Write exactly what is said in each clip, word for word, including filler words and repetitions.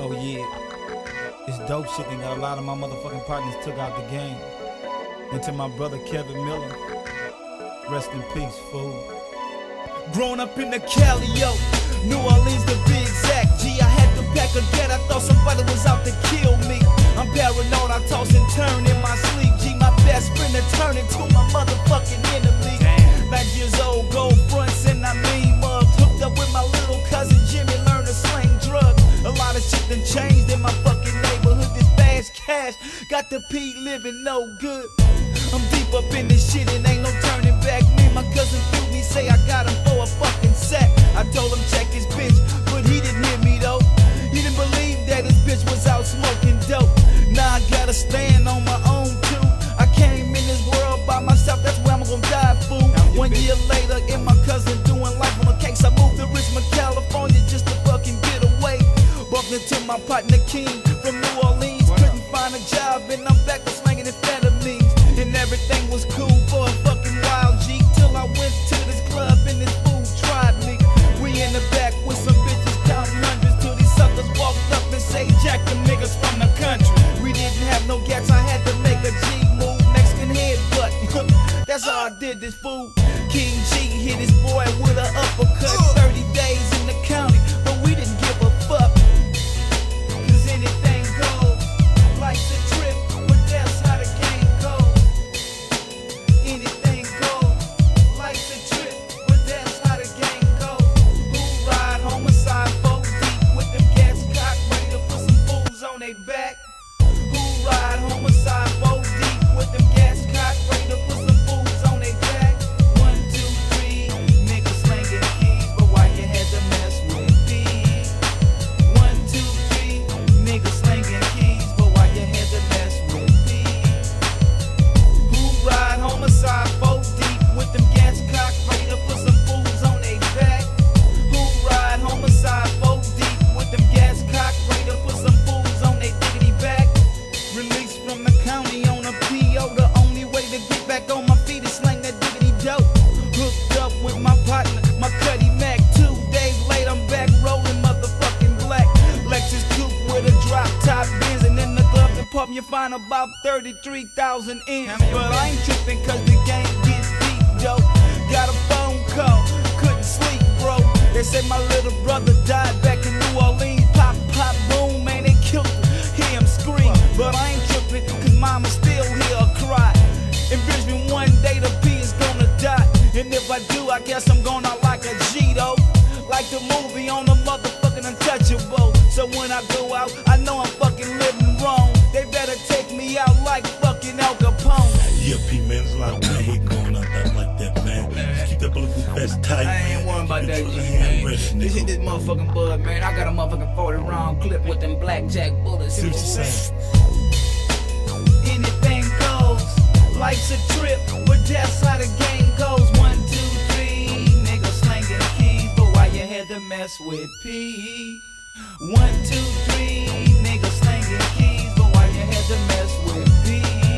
Oh yeah, it's dope shit and got a lot of my motherfucking partners took out the game. And to my brother Kevin Miller, rest in peace, fool. Grown up in the Cali, yo, New Orleans to be exact. G, I had to pack again, I thought somebody was out to kill me. I'm paranoid, I toss and turn in my sleep. G, my best friend to turn into my motherfucking enemy. Damn. Nine years old, gold fronts and I mean mugs. Hooked up with my little cousin Jimmy, learned to sling drugs. A lot of shit done changed in my fucking neighborhood. This fast cash got the P living no good. I'm deep up in this shit and ain't no turning back. Me and my cousin threw me, say I got him for a fucking sack. I told him check his bitch, but he didn't hear me though. He didn't believe that his bitch was out smoking dope. Now I gotta stand on my own too. I came in this world by myself, that's where I'm gonna die, fool. One year later, in my cousin doing life on a case, I moved to Richmond, California just to fucking get away. Bumped into my partner King from New Orleans. Couldn't find a job and I'm back to slanging amphetamines. And everything was cool for a fucking wild G, till I went to this club and this fool tried me. We in the back with some bitches counting hundreds till these suckers walked up and say jack the niggas from the country. We didn't have no gas, I had to make a G move, Mexican headbutt. That's how I did this, fool. King G hit his boy with an uppercut. Thirty days in the county, but we didn't give a fuck. Cause anything goes, life's a trip, but that's how the game goes. Anything goes, life's a trip, but that's how the game goes. Who ride homicide four deep with them gas cock ready to put some fools on their back? Who ride homicide four deep with them gas cock ready to put some fools on their back? One, two, three, niggas slinging keys, but why you had to mess with me? One, two, three, niggas slinging keys, but why you had to mess with me? Who ride homicide four deep with them gas cock ready to put some fools on their back? Who ride homicide four deep with them gas cock ready to put some fools on their diggity back? Released from the county on a P O, the only way to get back on my feet is slang that diggity dope. Hooked up with my partner, my Cuddy Mac. Two days later, I'm back rolling motherfucking black Lexus coupe with a drop top Benz, and in the glove department you find about thirty-three thousand ends. But I ain't tripping cause the game gets deep, yo. Got a phone call, couldn't sleep, bro. They said my little brother died back in New Orleans. Pop, pop, boom, man, they killed him. Hear him scream, but I ain't tripping cause mama still hear her cry. Envision one day the P is gonna die, and if I do, I guess I'm gonna like a G though. Like the movie on the motherfucking Untouchable. So when I go out, I know I'm fucking living wrong. They better take me out like fucking Al Capone. Yeah, P, man, there's a lot of bad hate going out there like that, man. Just keep that bulletproof vest tight. I ain't worried about that, G, man. Just hit this motherfucking bud, man. I got a motherfucking forty round clip with them blackjack bullets. See what you're saying? Anything goes, life's a trip, but that's how the game goes. One, two, three, niggas slanging keys, but why you had to mess with P? One, two, three, niggas slanging keys, but why you had to mess with P?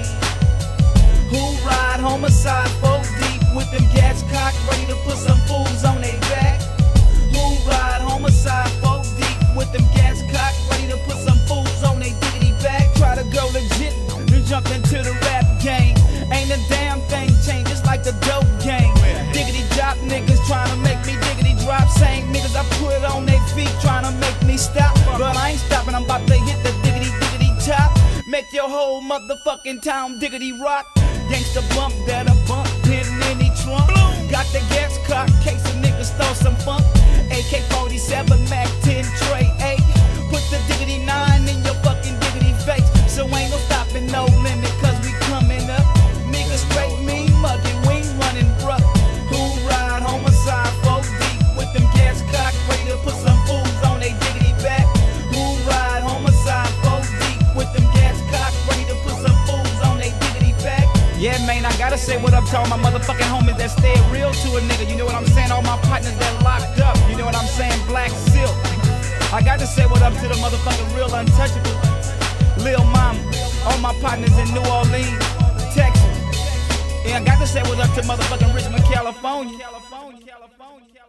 Who ride homicide four deep with them gas cock ready to put some fools on their back? Who ride homicide four deep with them gas cock ready to put some fools on their diggity back? Try to go legit, then jump into the rap game. Ain't a damn thing changed, it's like the dope game. Diggity drop niggas trying to make me diggity drop. Same niggas I put on their feet trying to make me stop. But I ain't stopping, I'm about to hit the diggity diggity top. Make your whole motherfucking town diggity rock. Gangsta bump that a bump in any trunk. Got the gas cock, case of niggas throw some funk. A K forty-seven, Mac ten, Trey eight. Put the diggity nine in your fucking diggity face. So ain't no stopping, no limit, cause we coming up. Niggas straight mean mugging, we ain't running bruh. Who ride homicide four deep with them gas cock ready to put some fools on they diggity back? Who ride homicide four deep with them gas cock ready to put some fools on they diggity back? Yeah, man, I gotta say what up to all my motherfucking homies that stay real to a nigga. You know what I'm saying? All my partners that locked up. You know what I'm saying? Black Silk. I got to say what up to the motherfucking real untouchable. Lil Mama. All my partners in New Orleans, Texas. Yeah, I got to say what up to motherfucking Richmond, California.